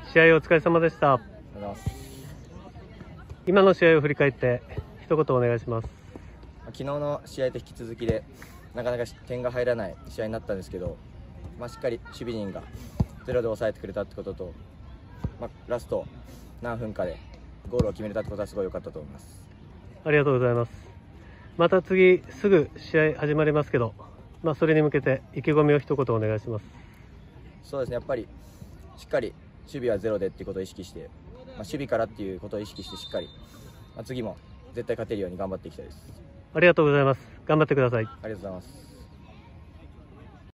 試合お疲れ様でした。今の試合を振り返って一言お願いします。 昨日の試合と引き続きでなかなか点が入らない試合になったんですけど、しっかり守備陣がゼロで抑えてくれたってことと、ラスト何分かでゴールを決めれたってことはすごい良かったと思います。 ありがとうございます。また次すぐ試合始まりますけど、それに向けて意気込みを一言お願いします。 そうですね、やっぱりしっかり守備はゼロでっていうことを意識して、守備からっていうことを意識してしっかり、次も絶対勝てるように頑張っていきたいです。 ありがとうございます。頑張ってください。 ありがとうございます。